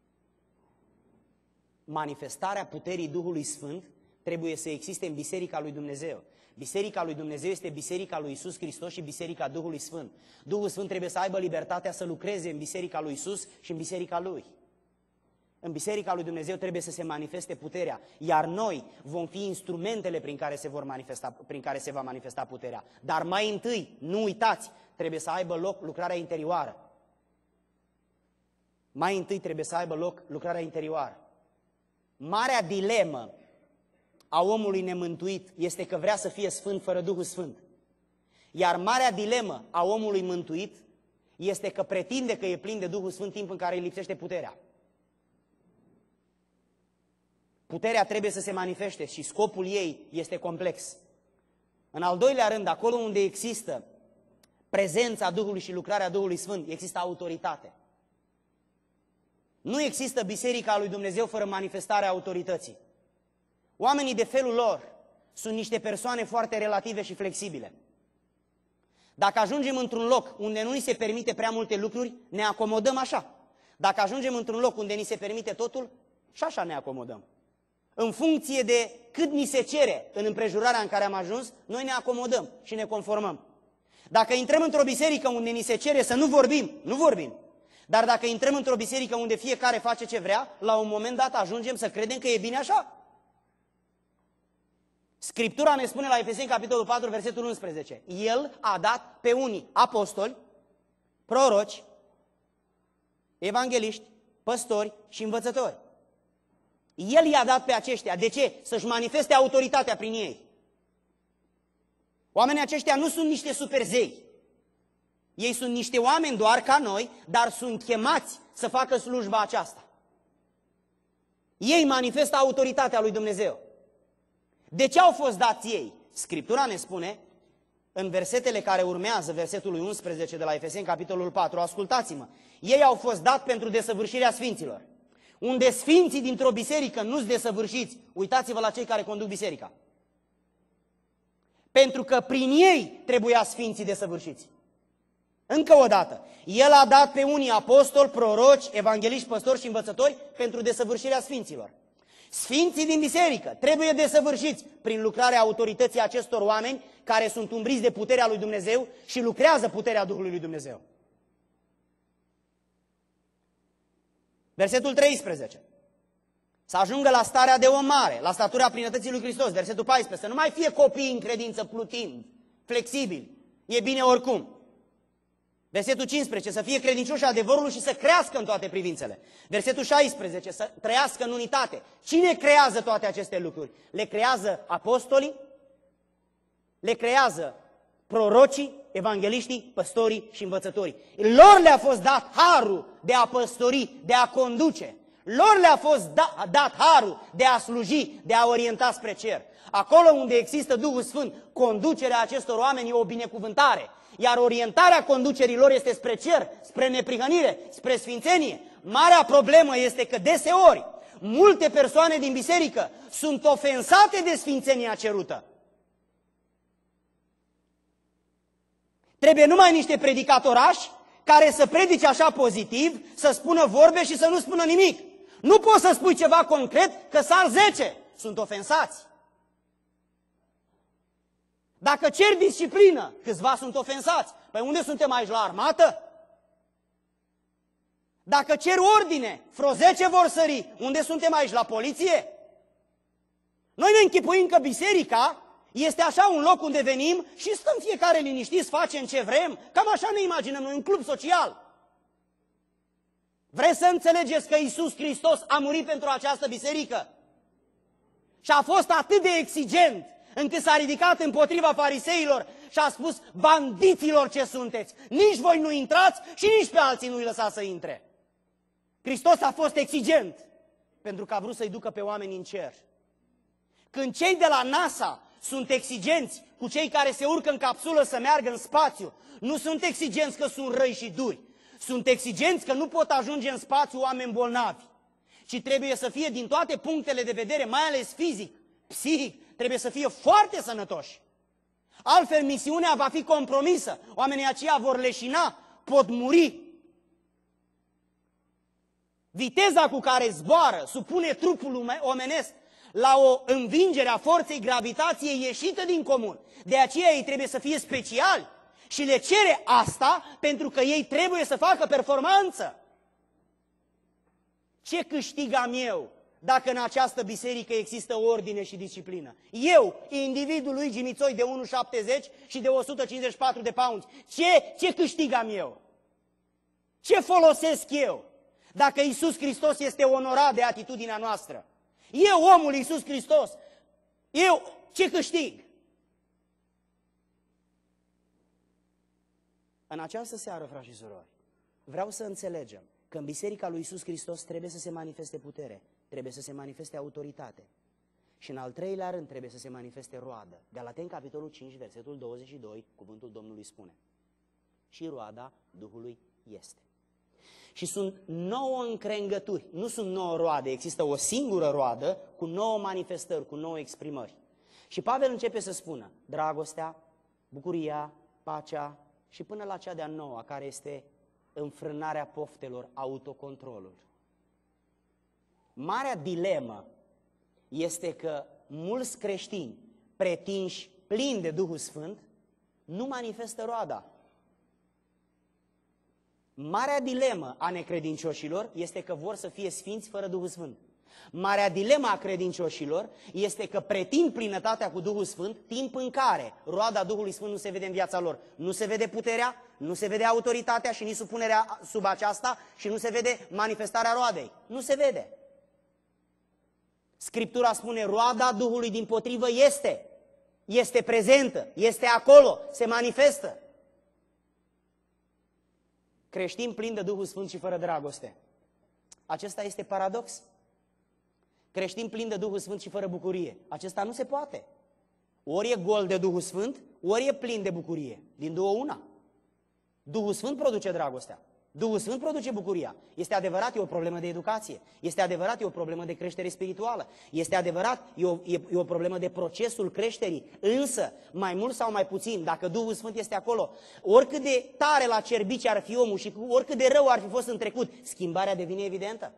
Manifestarea puterii Duhului Sfânt trebuie să existe în Biserica lui Dumnezeu. Biserica lui Dumnezeu este Biserica lui Iisus Hristos și Biserica Duhului Sfânt. Duhul Sfânt trebuie să aibă libertatea să lucreze în Biserica lui Iisus și în Biserica Lui. În Biserica lui Dumnezeu trebuie să se manifeste puterea, iar noi vom fi instrumentele prin care se va manifesta puterea. Dar mai întâi, nu uitați, trebuie să aibă loc lucrarea interioară. Mai întâi trebuie să aibă loc lucrarea interioară. Marea dilemă a omului nemântuit este că vrea să fie sfânt fără Duhul Sfânt. Iar marea dilemă a omului mântuit este că pretinde că e plin de Duhul Sfânt timp în care îi lipsește puterea. Puterea trebuie să se manifeste și scopul ei este complex. În al doilea rând, acolo unde există prezența Duhului și lucrarea Duhului Sfânt, există autoritate. Nu există Biserica lui Dumnezeu fără manifestarea autorității. Oamenii de felul lor sunt niște persoane foarte relative și flexibile. Dacă ajungem într-un loc unde nu ni se permite prea multe lucruri, ne acomodăm așa. Dacă ajungem într-un loc unde ni se permite totul, și așa ne acomodăm. În funcție de cât ni se cere în împrejurarea în care am ajuns, noi ne acomodăm și ne conformăm. Dacă intrăm într-o biserică unde ni se cere să nu vorbim, nu vorbim. Dar dacă intrăm într-o biserică unde fiecare face ce vrea, la un moment dat ajungem să credem că e bine așa. Scriptura ne spune la Efeseni, capitolul 4, versetul 11. El a dat pe unii apostoli, proroci, evangeliști, păstori și învățători. El i-a dat pe aceștia. De ce? Să-și manifeste autoritatea prin ei. Oamenii aceștia nu sunt niște superzei. Ei sunt niște oameni doar ca noi, dar sunt chemați să facă slujba aceasta. Ei manifestă autoritatea lui Dumnezeu. De ce au fost dați ei? Scriptura ne spune, în versetele care urmează, versetul 11 de la Efeseni, capitolul 4, ascultați-mă, ei au fost dați pentru desăvârșirea sfinților. Unde sfinții dintr-o biserică nu-s desăvârșiți, uitați-vă la cei care conduc biserica. Pentru că prin ei trebuia sfinții desăvârșiți. Încă o dată, el a dat pe unii apostoli, proroci, evangeliști, păstori și învățători pentru desăvârșirea sfinților. Sfinții din biserică trebuie desăvârșiți prin lucrarea autorității acestor oameni care sunt umbriți de puterea lui Dumnezeu și lucrează puterea Duhului lui Dumnezeu. Versetul 13. Să ajungă la starea de om mare, la statura plinătății lui Hristos. Versetul 14. Să nu mai fie copii în credință plutind, flexibili. E bine oricum. Versetul 15. Să fie credincioși adevărului și să crească în toate privințele. Versetul 16. Să trăiască în unitate. Cine creează toate aceste lucruri? Le creează apostolii, le creează prorocii, evangeliștii, păstorii și învățătorii. Lor le-a fost dat harul de a păstori, de a conduce. Lor le-a fost dat harul de a sluji, de a orienta spre cer. Acolo unde există Duhul Sfânt, conducerea acestor oameni e o binecuvântare. Iar orientarea conducerii lor este spre cer, spre neprihănire, spre sfințenie. Marea problemă este că deseori multe persoane din biserică sunt ofensate de sfințenia cerută. Trebuie numai niște predicatorași care să predice așa pozitiv, să spună vorbe și să nu spună nimic. Nu poți să spui ceva concret că sar 10. Sunt ofensați. Dacă ceri disciplină, câțiva sunt ofensați. Păi unde suntem aici, la armată? Dacă ceri ordine, vreo 10 vor sări. Unde suntem aici, la poliție? Noi ne închipuim că biserica este așa un loc unde venim și stăm fiecare liniștiți, facem ce vrem. Cam așa ne imaginăm noi, un club social. Vreți să înțelegeți că Iisus Hristos a murit pentru această biserică? Și a fost atât de exigent încât s-a ridicat împotriva fariseilor și a spus: bandiților ce sunteți, nici voi nu intrați și nici pe alții nu-i lăsați să intre. Hristos a fost exigent pentru că a vrut să-i ducă pe oameni în cer. Când cei de la NASA sunt exigenți cu cei care se urcă în capsulă să meargă în spațiu, nu sunt exigenți că sunt răi și duri. Sunt exigenți că nu pot ajunge în spațiu oameni bolnavi, ci trebuie să fie din toate punctele de vedere, mai ales fizic, psihic, trebuie să fie foarte sănătoși. Altfel misiunea va fi compromisă, oamenii aceia vor leșina, pot muri. Viteza cu care zboară supune trupul omenesc la o învingere a forței gravitației ieșită din comun. De aceea ei trebuie să fie speciali și le cere asta pentru că ei trebuie să facă performanță. Ce câștig am eu dacă în această biserică există ordine și disciplină? Eu, individul lui Gimițoi de 1,70 și de 154 de pounds, ce câștig am eu? Ce folosesc eu dacă Iisus Hristos este onorat de atitudinea noastră? Eu, omul Iisus Hristos, eu ce câștig? În această seară, frați și surori, vreau să înțelegem că în Biserica lui Iisus Hristos trebuie să se manifeste putere, trebuie să se manifeste autoritate. Și în al treilea rând trebuie să se manifeste roadă. Galateni, capitolul 5, versetul 22, cuvântul Domnului spune: și roada Duhului este. Și sunt 9 încrengături, nu sunt 9 roade, există o singură roadă cu 9 manifestări, cu 9 exprimări. Și Pavel începe să spună dragostea, bucuria, pacea și până la cea de-a noua, care este înfrânarea poftelor, autocontrolul. Marea dilemă este că mulți creștini pretinși plini de Duhul Sfânt nu manifestă roada. Marea dilemă a necredincioșilor este că vor să fie sfinți fără Duhul Sfânt. Marea dilemă a credincioșilor este că pretind plinătatea cu Duhul Sfânt, timp în care roada Duhului Sfânt nu se vede în viața lor. Nu se vede puterea, nu se vede autoritatea și nici supunerea sub aceasta și nu se vede manifestarea roadei. Nu se vede. Scriptura spune, roada Duhului dimpotrivă este prezentă, este acolo, se manifestă. Creștini plini de Duhul Sfânt și fără dragoste. Acesta este paradox. Creștini plini de Duhul Sfânt și fără bucurie. Acesta nu se poate. Ori e gol de Duhul Sfânt, ori e plin de bucurie. Din două una. Duhul Sfânt produce dragostea. Duhul Sfânt produce bucuria. Este adevărat, e o problemă de educație. Este adevărat, e o problemă de creștere spirituală. Este adevărat, e o problemă de procesul creșterii. Însă, mai mult sau mai puțin, dacă Duhul Sfânt este acolo, oricât de tare la cerbici ar fi omul și oricât de rău ar fi fost în trecut, schimbarea devine evidentă.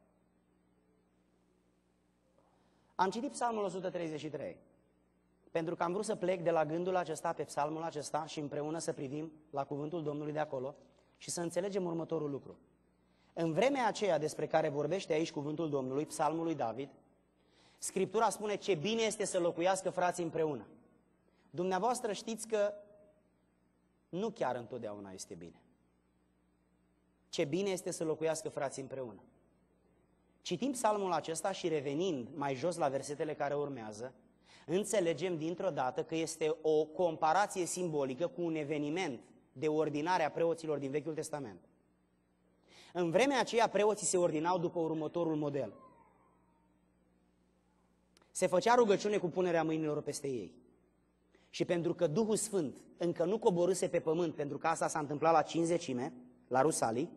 Am citit Psalmul 133, pentru că am vrut să plec de la gândul acesta pe psalmul acesta și împreună să privim la cuvântul Domnului de acolo și să înțelegem următorul lucru. În vremea aceea despre care vorbește aici cuvântul Domnului, psalmul lui David, Scriptura spune ce bine este să locuiască frații împreună. Dumneavoastră știți că nu chiar întotdeauna este bine. Ce bine este să locuiască frații împreună. Citim psalmul acesta și revenind mai jos la versetele care urmează, înțelegem dintr-o dată că este o comparație simbolică cu un eveniment de ordinare a preoților din Vechiul Testament. În vremea aceea preoții se ordinau după următorul model. Se făcea rugăciune cu punerea mâinilor peste ei. Și pentru că Duhul Sfânt încă nu coborâse pe pământ, pentru că asta s-a întâmplat la Cincizecime, la Rusalii,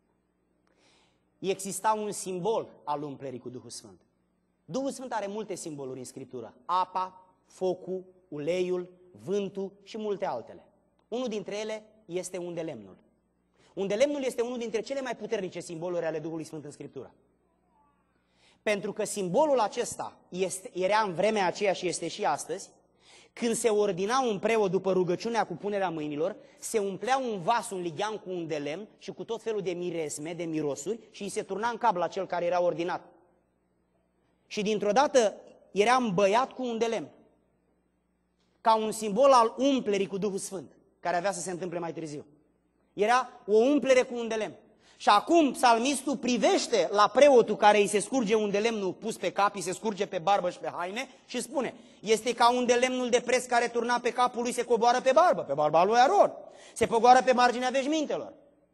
exista un simbol al umplerii cu Duhul Sfânt. Duhul Sfânt are multe simboluri în Scriptură. Apa, focul, uleiul, vântul și multe altele. Unul dintre ele este undelemnul. Undelemnul este unul dintre cele mai puternice simboluri ale Duhului Sfânt în Scriptură. Pentru că simbolul acesta era în vremea aceea și este și astăzi, când se ordina un preot după rugăciunea cu punerea mâinilor, se umplea un vas, un lighean cu un de lemn și cu tot felul de miresme, de mirosuri și îi se turna în cap la cel care era ordinat. Și dintr-o dată era îmbăiat cu un de lemn, ca un simbol al umplerii cu Duhul Sfânt, care avea să se întâmple mai târziu. Era o umplere cu un de lemn. Și acum psalmistul privește la preotul care îi se scurge un de lemnul pus pe cap, îi se scurge pe barbă și pe haine și spune, este ca un de lemnul de pres care turna pe capul lui se coboară pe barba lui Aron, se pogoară pe marginea veșmintelor.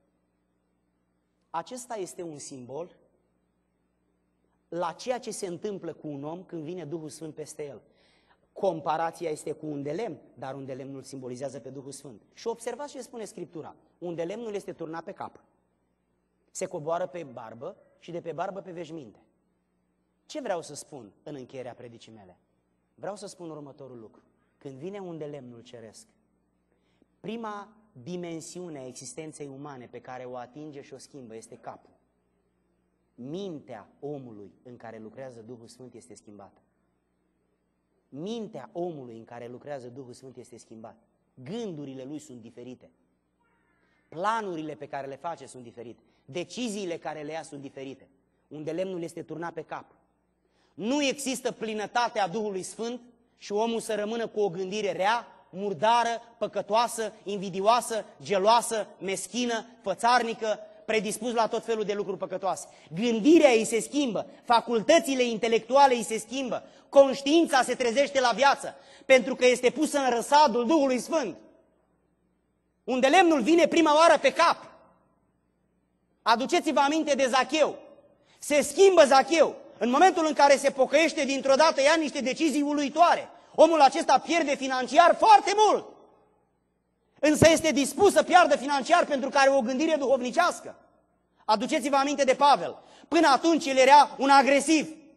Acesta este un simbol la ceea ce se întâmplă cu un om când vine Duhul Sfânt peste el. Comparația este cu un de lemn, dar un de lemnul simbolizează pe Duhul Sfânt. Și observați ce spune Scriptura. Un de lemnul este turnat pe cap. Se coboară pe barbă și de pe barbă pe veșminte. Ce vreau să spun în încheierea predicii mele? Vreau să spun următorul lucru. Când vine un de lemnul ceresc, prima dimensiune a existenței umane pe care o atinge și o schimbă este capul. Mintea omului în care lucrează Duhul Sfânt este schimbată. Mintea omului în care lucrează Duhul Sfânt este schimbată. Gândurile lui sunt diferite. Planurile pe care le face sunt diferite. Deciziile care le ia sunt diferite. Unde lemnul este turnat pe cap. Nu există plinătatea Duhului Sfânt și omul să rămână cu o gândire rea, murdară, păcătoasă, invidioasă, geloasă, meschină, fățarnică, predispus la tot felul de lucruri păcătoase. Gândirea ei se schimbă, facultățile intelectuale ei se schimbă, conștiința se trezește la viață, pentru că este pusă în răsadul Duhului Sfânt. Unde lemnul vine prima oară pe cap. Aduceți-vă aminte de Zacheu. Se schimbă Zacheu. În momentul în care se pocăiește, dintr-o dată ia niște decizii uluitoare. Omul acesta pierde financiar foarte mult. Însă este dispus să piardă financiar pentru că are o gândire duhovnicească. Aduceți-vă aminte de Pavel. Până atunci el era un agresiv.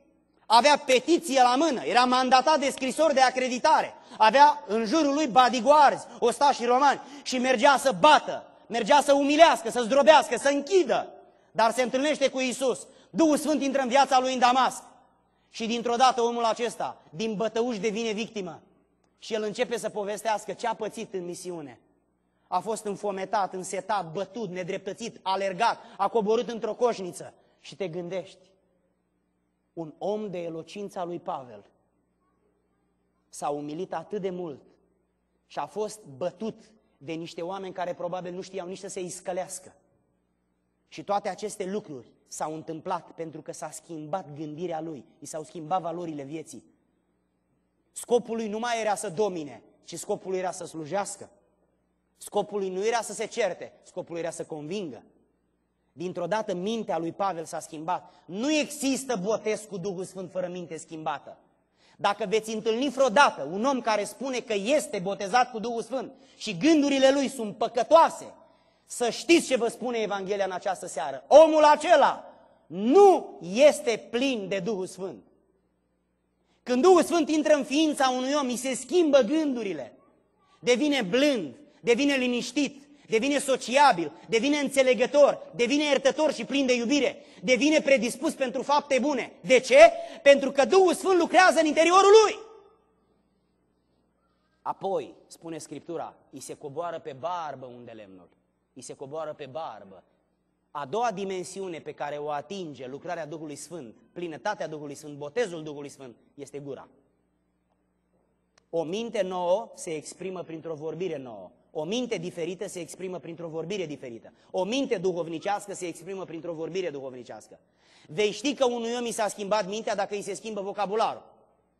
avea petiție la mână, era mandatat de scrisori de acreditare, avea în jurul lui bodyguards, ostași romani și mergea să bată, mergea să umilească, să zdrobească, să închidă. Dar se întâlnește cu Iisus. Duhul Sfânt intră în viața lui în Damasc și dintr-o dată omul acesta, din bătăuși, devine victimă. Și el începe să povestească ce a pățit în misiune. A fost înfometat, însetat, bătut, nedreptățit, alergat, a coborât într-o coșniță. Și te gândești, un om de elocința lui Pavel s-a umilit atât de mult și a fost bătut de niște oameni care probabil nu știau nici să se iscălească. Și toate aceste lucruri s-au întâmplat pentru că s-a schimbat gândirea lui, i s-au schimbat valorile vieții. Scopul lui nu mai era să domine, ci scopul lui era să slujească. Scopul lui nu era să se certe, scopul lui era să convingă. Dintr-o dată mintea lui Pavel s-a schimbat. Nu există botez cu Duhul Sfânt fără minte schimbată. Dacă veți întâlni vreodată un om care spune că este botezat cu Duhul Sfânt și gândurile lui sunt păcătoase, să știți ce vă spune Evanghelia în această seară. Omul acela nu este plin de Duhul Sfânt. Când Duhul Sfânt intră în ființa unui om, îi se schimbă gândurile. Devine blând, devine liniștit, devine sociabil, devine înțelegător, devine iertător și plin de iubire, devine predispus pentru fapte bune. De ce? Pentru că Duhul Sfânt lucrează în interiorul lui. Apoi, spune Scriptura, îi se coboară pe barbă unde lemnul. Îi se coboară pe barbă. A doua dimensiune pe care o atinge lucrarea Duhului Sfânt, plinătatea Duhului Sfânt, botezul Duhului Sfânt, este gura. O minte nouă se exprimă printr-o vorbire nouă. O minte diferită se exprimă printr-o vorbire diferită. O minte duhovnicească se exprimă printr-o vorbire duhovnicească. Vei ști că unui om i s-a schimbat mintea dacă îi se schimbă vocabularul.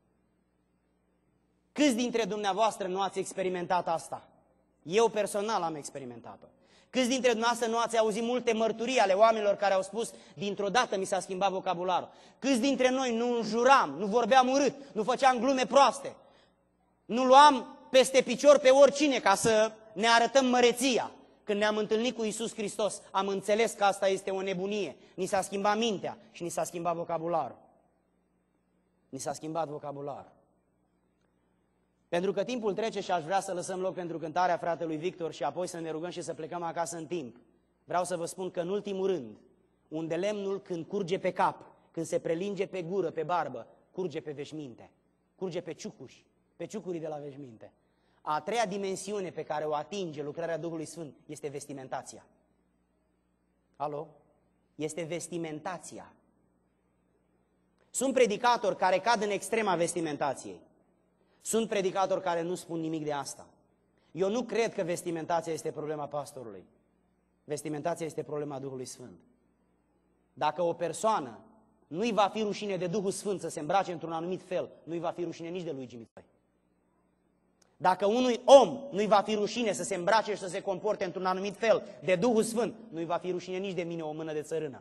Câți dintre dumneavoastră nu ați experimentat asta? Eu personal am experimentat-o. Câți dintre dumneavoastră nu ați auzit multe mărturii ale oamenilor care au spus, dintr-o dată mi s-a schimbat vocabularul? Câți dintre noi nu înjuram, nu vorbeam urât, nu făceam glume proaste, nu luam peste picior pe oricine ca să ne arătăm măreția? Când ne-am întâlnit cu Iisus Hristos, am înțeles că asta este o nebunie. Ni s-a schimbat mintea și ni s-a schimbat vocabularul. Ni s-a schimbat vocabularul. Pentru că timpul trece și aș vrea să lăsăm loc pentru cântarea fratelui Victor și apoi să ne rugăm și să plecăm acasă în timp. Vreau să vă spun că în ultimul rând, unde lemnul când curge pe cap, când se prelinge pe gură, pe barbă, curge pe veșminte, curge pe ciucuri, pe ciucurii de la veșminte. A treia dimensiune pe care o atinge lucrarea Duhului Sfânt este vestimentația. Alo? Este vestimentația. Sunt predicatori care cad în extrema vestimentației. Sunt predicatori care nu spun nimic de asta. Eu nu cred că vestimentația este problema pastorului. Vestimentația este problema Duhului Sfânt. Dacă o persoană nu-i va fi rușine de Duhul Sfânt să se îmbrace într-un anumit fel, nu-i va fi rușine nici de lui Jimmy. Dacă unui om nu-i va fi rușine să se îmbrace și să se comporte într-un anumit fel de Duhul Sfânt, nu-i va fi rușine nici de mine o mână de țărână.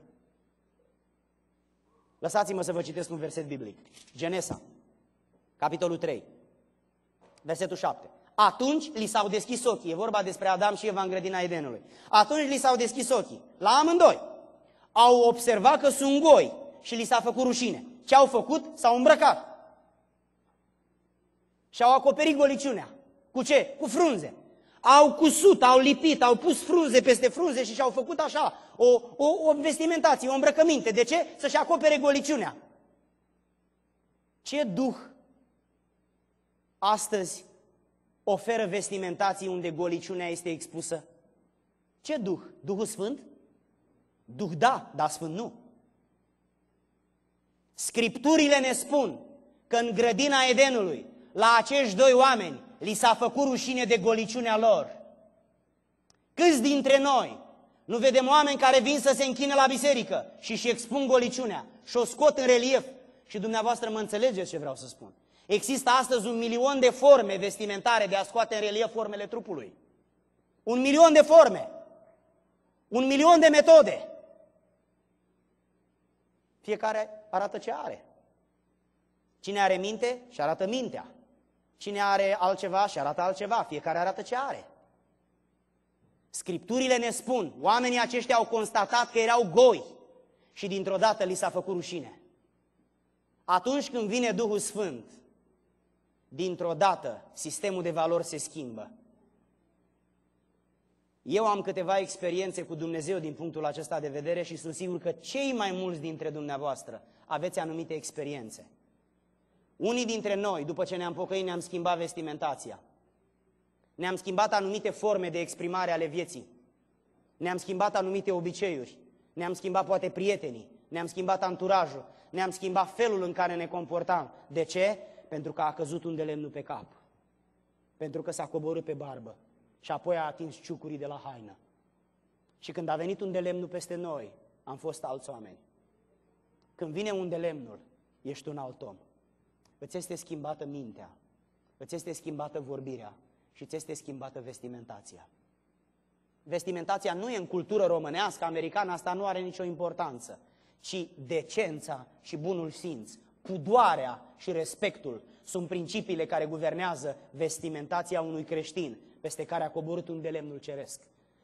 Lăsați-mă să vă citesc un verset biblic. Genesa, capitolul 3. Versetul 7. Atunci li s-au deschis ochii. E vorba despre Adam și Eva în grădina Edenului. Atunci li s-au deschis ochii. La amândoi. Au observat că sunt goi și li s-a făcut rușine. Ce au făcut? S-au îmbrăcat. Și au acoperit goliciunea. Cu ce? Cu frunze. Au cusut, au lipit, au pus frunze peste frunze și și-au făcut așa o vestimentație, o îmbrăcăminte. De ce? Să-și acopere goliciunea. Ce duh astăzi oferă vestimentații unde goliciunea este expusă? Ce duh? Duhul Sfânt? Duh da, dar Sfânt nu. Scripturile ne spun că în grădina Edenului, la acești doi oameni, li s-a făcut rușine de goliciunea lor. Câți dintre noi nu vedem oameni care vin să se închine la biserică și expun goliciunea și o scot în relief? Și dumneavoastră mă înțelegeți ce vreau să spun. Există astăzi 1.000.000 de forme vestimentare de a scoate în relief formele trupului. 1.000.000 de forme. 1.000.000 de metode. Fiecare arată ce are. Cine are minte, și arată mintea. Cine are altceva, și arată altceva. Fiecare arată ce are. Scripturile ne spun, oamenii aceștia au constatat că erau goi și dintr-o dată li s-a făcut rușine. Atunci când vine Duhul Sfânt, dintr-o dată, sistemul de valori se schimbă. Eu am câteva experiențe cu Dumnezeu din punctul acesta de vedere și sunt sigur că cei mai mulți dintre dumneavoastră aveți anumite experiențe. Unii dintre noi, după ce ne-am pocăit, ne-am schimbat vestimentația. Ne-am schimbat anumite forme de exprimare ale vieții. Ne-am schimbat anumite obiceiuri. Ne-am schimbat poate prietenii. Ne-am schimbat anturajul. Ne-am schimbat felul în care ne comportam. De ce? Pentru că a căzut un de lemnul pe cap. Pentru că s-a coborât pe barbă. Și apoi a atins ciucurii de la haină. Și când a venit un de lemnul peste noi, am fost alți oameni. Când vine un de lemnul, ești un alt om. Îți este schimbată mintea, îți este schimbată vorbirea și îți este schimbată vestimentația. Vestimentația nu e în cultură românească, americană, asta nu are nicio importanță, ci decența și bunul simț, pudoarea și respectul sunt principiile care guvernează vestimentația unui creștin, peste care a coborât un de lemnul ceresc,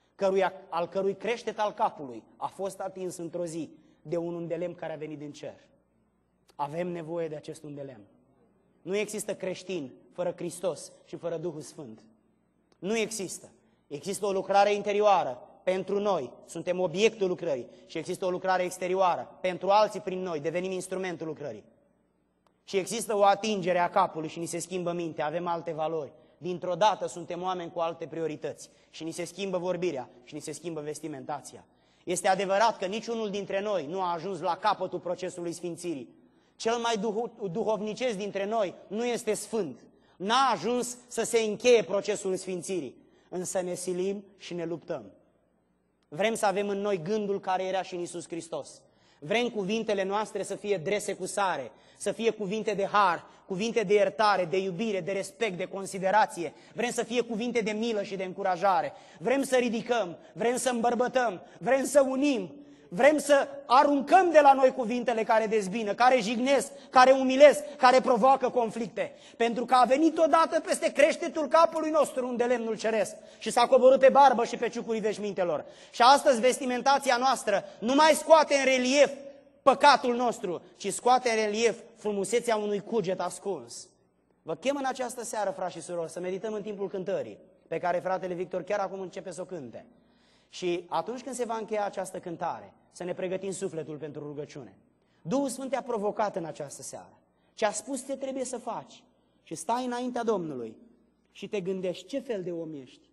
al cărui creștet al capului a fost atins într-o zi de un undelemn care a venit din cer. Avem nevoie de acest undelemn. Nu există creștin fără Hristos și fără Duhul Sfânt. Nu există. Există o lucrare interioară pentru noi, suntem obiectul lucrării, și există o lucrare exterioară pentru alții prin noi, devenim instrumentul lucrării. Și există o atingere a capului și ni se schimbă mintea, avem alte valori. Dintr-o dată suntem oameni cu alte priorități și ni se schimbă vorbirea și ni se schimbă vestimentația. Este adevărat că niciunul dintre noi nu a ajuns la capătul procesului sfințirii. Cel mai duhovnicesc dintre noi nu este sfânt. N-a ajuns să se încheie procesul sfințirii, însă ne silim și ne luptăm. Vrem să avem în noi gândul care era și în Iisus Hristos. Vrem cuvintele noastre să fie drese cu sare, să fie cuvinte de har, cuvinte de iertare, de iubire, de respect, de considerație. Vrem să fie cuvinte de milă și de încurajare. Vrem să ridicăm, vrem să îmbărbătăm, vrem să unim, vrem să aruncăm de la noi cuvintele care dezbină, care jignesc, care umilesc, care provoacă conflicte. Pentru că a venit odată peste creștetul capului nostru un de lemnul ceresc și s-a coborât pe barbă și pe ciucurii veșmintelor. Și astăzi vestimentația noastră nu mai scoate în relief păcatul nostru, ci scoate în relief frumusețea unui cuget ascuns. Vă chem în această seară, frați și surori, să medităm în timpul cântării, pe care fratele Victor chiar acum începe să o cânte. Și atunci când se va încheia această cântare, să ne pregătim sufletul pentru rugăciune. Duhul Sfânt te-a provocat în această seară. Ce a spus ce trebuie să faci. Și stai înaintea Domnului și te gândești ce fel de om ești.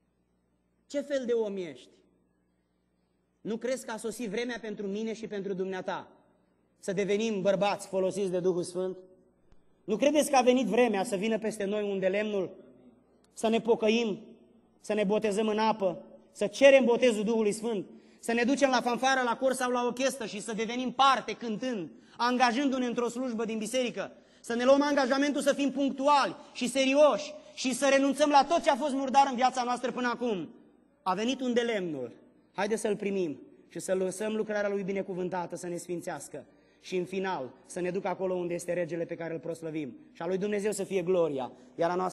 Ce fel de om ești? Nu crezi că a sosit vremea pentru mine și pentru dumneata să devenim bărbați folosiți de Duhul Sfânt? Nu credeți că a venit vremea să vină peste noi un de lemnul, să ne pocăim, să ne botezăm în apă, să cerem botezul Duhului Sfânt, să ne ducem la fanfară, la cor sau la orchestră și să devenim parte cântând, angajându-ne într-o slujbă din biserică, să ne luăm angajamentul să fim punctuali și serioși și să renunțăm la tot ce a fost murdar în viața noastră până acum. A venit un de lemnul. Haideți să-l primim și să lăsăm lucrarea lui binecuvântată să ne sfințească și în final să ne ducă acolo unde este regele pe care îl proslăvim. Și a lui Dumnezeu să fie gloria, iar a noastră